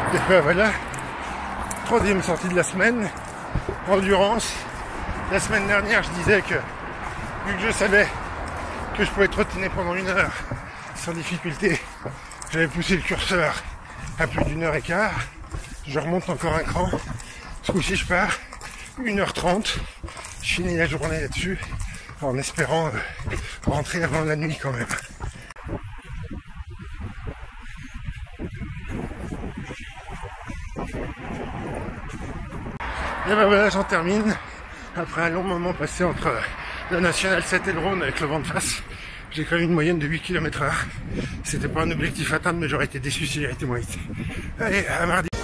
Et ben voilà, troisième sortie de la semaine, endurance. La semaine dernière, je disais que, vu que je savais que je pouvais trottiner pendant 1 heure sans difficulté, j'avais poussé le curseur à plus d'1 h 15. Je remonte encore un cran. Ce coup-ci, je pars 1 h 30. Je finis la journée là-dessus, en espérant rentrer avant la nuit quand même. Et ben voilà, j'en termine. Après un long moment passé entre la Nationale 7 et le Rhône avec le vent de face, j'ai quand même une moyenne de 8 km/h. C'était pas un objectif à atteindre, mais j'aurais été déçu si j'avais été moins vite. Allez, à mardi.